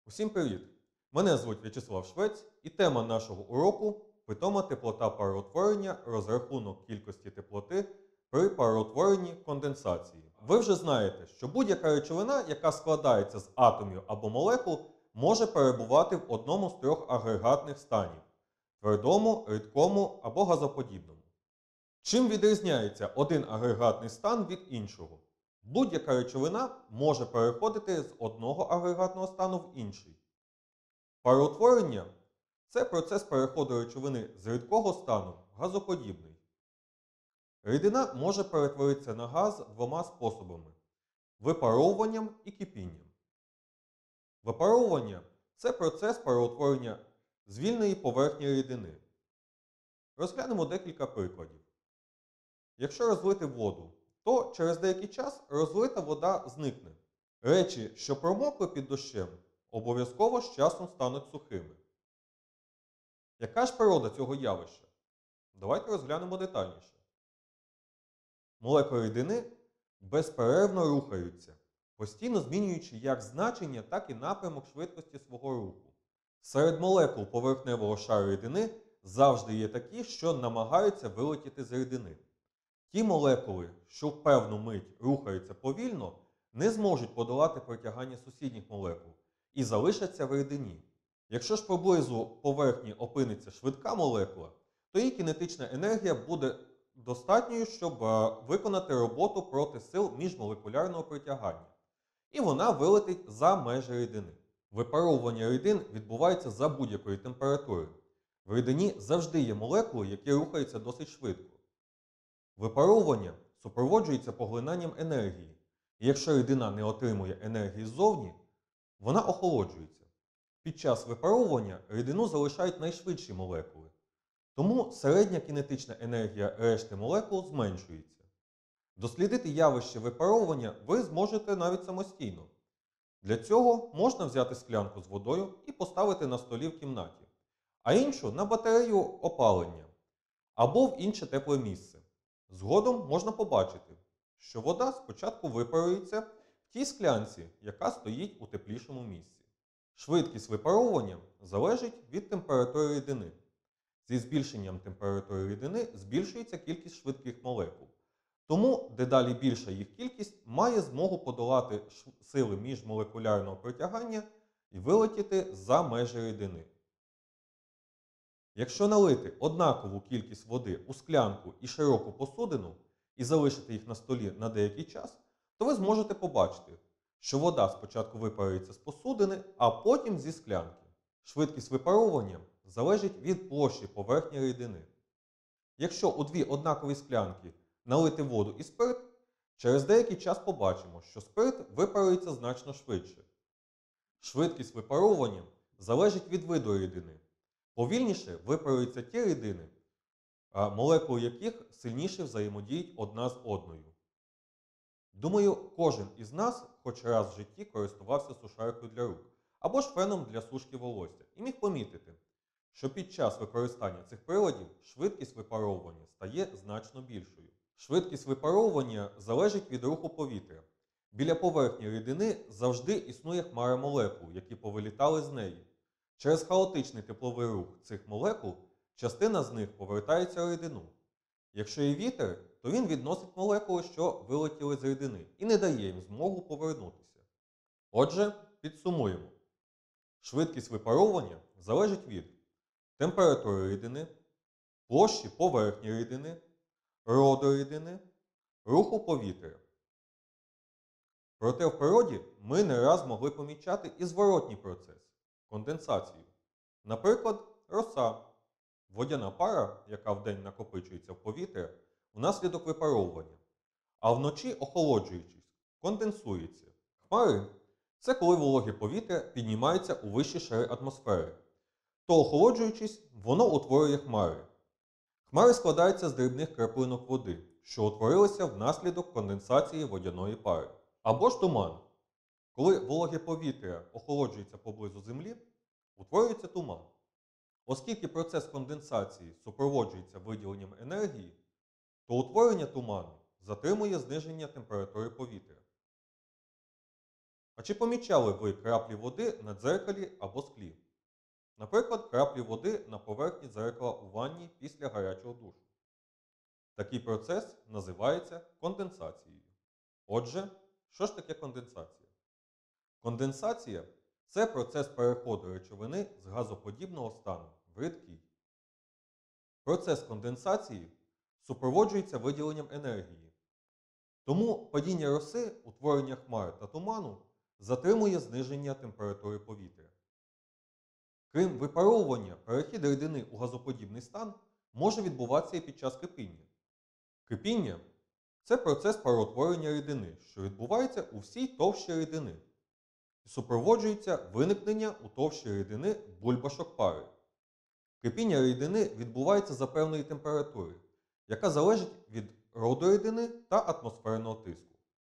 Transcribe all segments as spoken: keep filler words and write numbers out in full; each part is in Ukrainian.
Усім привіт! Мене звуть В'ячеслав Швець і тема нашого уроку – питома теплота пароутворення, розрахунок кількості теплоти при пароутворенні конденсації. Ви вже знаєте, що будь-яка речовина, яка складається з атомів або молекул, може перебувати в одному з трьох агрегатних станів – твердому, рідкому або газоподібному. Чим відрізняється один агрегатний стан від іншого? Будь-яка речовина може переходити з одного агрегатного стану в інший. Пароутворення – це процес переходу речовини з рідкого стану в газоподібний. Рідина може перетворитися на газ двома способами – випаровуванням і кипінням. Випаровування – це процес переутворення з вільної поверхні рідини. Розглянемо декілька прикладів. Якщо розлити воду, то через деякий час розлита вода зникне. Речі, що промокли під дощем, обов'язково з часом стануть сухими. Яка ж природа цього явища? Давайте розглянемо детальніше. Молекули рідини безперервно рухаються, постійно змінюючи як значення, так і напрямок швидкості свого руху. Серед молекул поверхневого шару рідини завжди є такі, що намагаються вилетіти з рідини. Ті молекули, що в певну мить рухаються повільно, не зможуть подолати притягання сусідніх молекул і залишаться в рідині. Якщо ж поблизу поверхні опиниться швидка молекула, то її кінетична енергія буде достатньою, щоб виконати роботу проти сил міжмолекулярного притягання. І вона вилетить за межі рідини. Випаровування рідин відбувається за будь-якої температури. В рідині завжди є молекули, які рухаються досить швидко. Випаровування супроводжується поглинанням енергії, і якщо рідина не отримує енергії ззовні, вона охолоджується. Під час випаровування рідину залишають найшвидші молекули, тому середня кінетична енергія решти молекул зменшується. Дослідити явище випаровування ви зможете навіть самостійно. Для цього можна взяти склянку з водою і поставити на столі в кімнаті, а іншу на батарею опалення або в інше тепле місце. Згодом можна побачити, що вода спочатку випарується в тій склянці, яка стоїть у теплішому місці. Швидкість випаровування залежить від температури рідини. Зі збільшенням температури рідини збільшується кількість швидких молекул. Тому дедалі більша їх кількість має змогу подолати сили міжмолекулярного притягання і вилетіти за межі рідини. Якщо налити однакову кількість води у склянку і широку посудину і залишити їх на столі на деякий час, то ви зможете побачити, що вода спочатку випарується з посудини, а потім зі склянки. Швидкість випаровування залежить від площі поверхні рідини. Якщо у дві однакові склянки налити воду і спирт, через деякий час побачимо, що спирт випарується значно швидше. Швидкість випаровування залежить від виду рідини. Повільніше випаруються ті рідини, молекули яких сильніше взаємодіють одна з одною. Думаю, кожен із нас хоч раз в житті користувався сушаркою для рук або ж феном для сушки волосся і міг помітити, що під час використання цих приладів швидкість випаровування стає значно більшою. Швидкість випаровування залежить від руху повітря. Біля поверхні рідини завжди існує хмара молекул, які повилітали з неї. Через хаотичний тепловий рух цих молекул частина з них повертається в рідину. Якщо є вітер, то він відносить молекули, що вилетіли з рідини, і не дає їм змогу повернутися. Отже, підсумуємо. Швидкість випаровування залежить від температури рідини, площі поверхні рідини, роду рідини, руху повітря. Проте в природі ми не раз могли помічати і зворотній процес – конденсацію. Наприклад, роса – водяна пара, яка вдень накопичується в повітря, внаслідок випаровування, а вночі, охолоджуючись, конденсується. Хмари – це коли вологе повітря піднімається у вищі шари атмосфери, то охолоджуючись, воно утворює хмари. Хмари складаються з дрібних краплинок води, що утворилися внаслідок конденсації водяної пари. Або ж туман. Коли вологе повітря охолоджується поблизу Землі, утворюється туман. Оскільки процес конденсації супроводжується виділенням енергії, то утворення туману затримує зниження температури повітря. А чи помічали ви краплі води на дзеркалі або склі? Наприклад, краплі води на поверхні дзеркала у ванні після гарячого душу. Такий процес називається конденсацією. Отже, що ж таке конденсація? Конденсація – це процес переходу речовини з газоподібного стану в рідкий. Процес конденсації супроводжується виділенням енергії. Тому падіння роси, утворення хмар та туману затримує зниження температури повітря. Крім випаровування, перехід рідини у газоподібний стан може відбуватися і під час кипіння. Кипіння – це процес пароутворення рідини, що відбувається у всій товщі рідини і супроводжується виникнення у товщі рідини бульбашок пари. Кипіння рідини відбувається за певної температури, яка залежить від роду рідини та атмосферного тиску.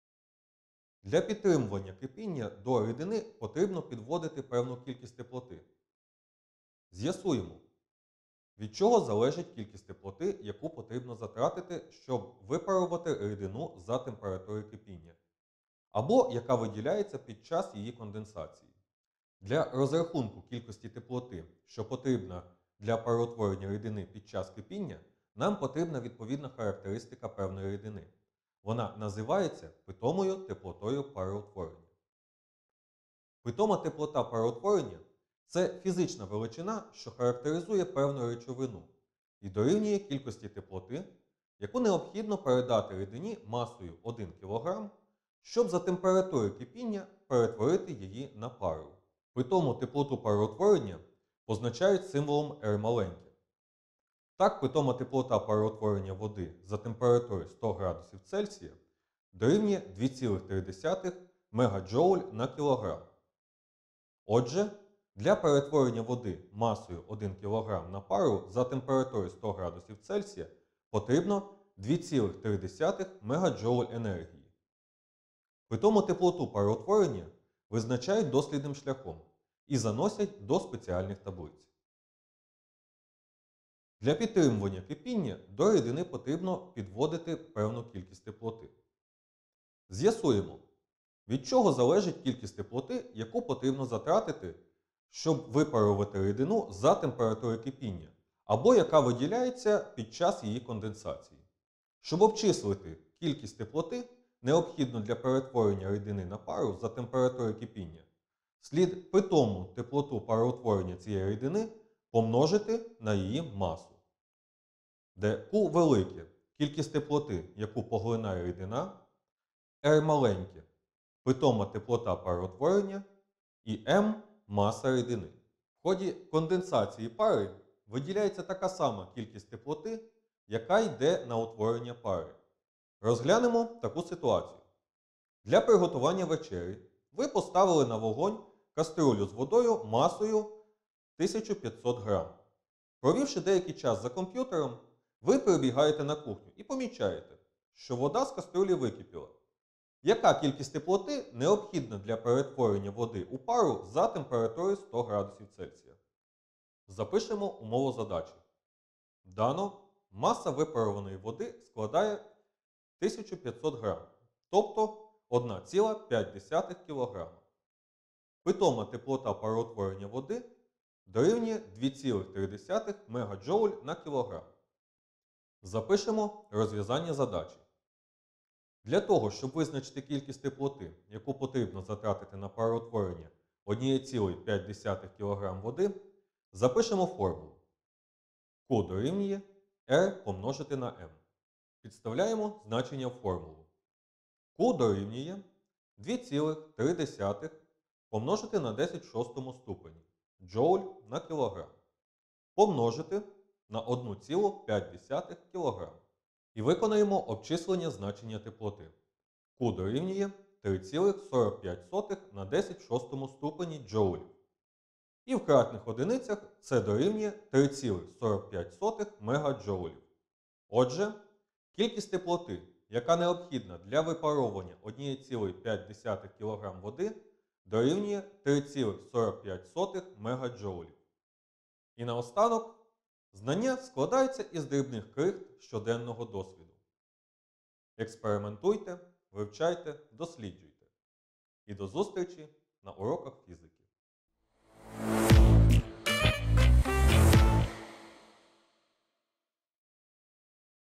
Для підтримування кипіння до рідини потрібно підводити певну кількість теплоти. З'ясуємо, від чого залежить кількість теплоти, яку потрібно затратити, щоб випарувати рідину за температури кипіння, або яка виділяється під час її конденсації. Для розрахунку кількості теплоти, що потрібна для пароутворення рідини під час кипіння, нам потрібна відповідна характеристика певної рідини. Вона називається питомою теплотою пароутворення. Питома теплота пароутворення – це фізична величина, що характеризує певну речовину і дорівнює кількості теплоти, яку необхідно передати рідині масою один кілограм, щоб за температури кипіння перетворити її на пару. Питому теплоту пароутворення позначають символом ер маленьке. Так, питома теплота пароутворення води за температури сто градусів Цельсія дорівнює два цілих три десятих мегаджоуль на кілограм. Отже, для перетворення води масою один кілограм на пару за температури сто градусів Цельсія потрібно два цілих три десятих мегаджоуль енергії. Питому теплоту пароутворення визначають дослідним шляхом і заносять до спеціальних таблиць. Для підтримування кипіння до рідини потрібно підводити певну кількість теплоти. З'ясуємо, від чого залежить кількість теплоти, яку потрібно затратити, щоб випарувати рідину за температури кипіння, або яка виділяється під час її конденсації. Щоб обчислити кількість теплоти, необхідну для перетворення рідини на пару за температури кипіння, слід питому теплоту пароутворення цієї рідини помножити на її масу, де Q велике – кількість теплоти, яку поглинає рідина, R маленьке – питома теплота пароутворення і M – маса рідини. В ході конденсації пари виділяється така сама кількість теплоти, яка йде на утворення пари. Розглянемо таку ситуацію. Для приготування вечері ви поставили на вогонь каструлю з водою масою тисяча п'ятсот грам. Провівши деякий час за комп'ютером, ви прибігаєте на кухню і помічаєте, що вода з каструлі википіла. Яка кількість теплоти необхідна для перетворення води у пару за температурою сто градусів Цельсія? Запишемо умову задачі. Дано маса випарованої води складає тисяча п'ятсот грам, тобто одна ціла п'ять десятих кілограма. Питома теплота пароутворення води дорівнює два цілих три десятих мегаджоуль на кілограм. Запишемо розв'язання задачі. Для того, щоб визначити кількість теплоти, яку потрібно затратити на пароутворення одна ціла п'ять десятих кілограма води, запишемо формулу. Q дорівнює R помножити на M. Підставляємо значення в формулу. Q дорівнює два цілих три десятих помножити на десять в шостому ступені джоуль на кілограм. Помножити на одна ціла п'ять десятих кілограм. І виконаємо обчислення значення теплоти. Q дорівнює три цілих сорок п'ять сотих на десять в шостому ступені джоулів. І в кратних одиницях це дорівнює три цілих сорок п'ять сотих мегаджоулів. Отже, кількість теплоти, яка необхідна для випаровування одна ціла п'ять десятих кілограма води, дорівнює три цілих сорок п'ять сотих мегаджоулів. І наостанок, знання складаються із дрібних крихт щоденного досвіду. Експериментуйте, вивчайте, досліджуйте. І до зустрічі на уроках фізики.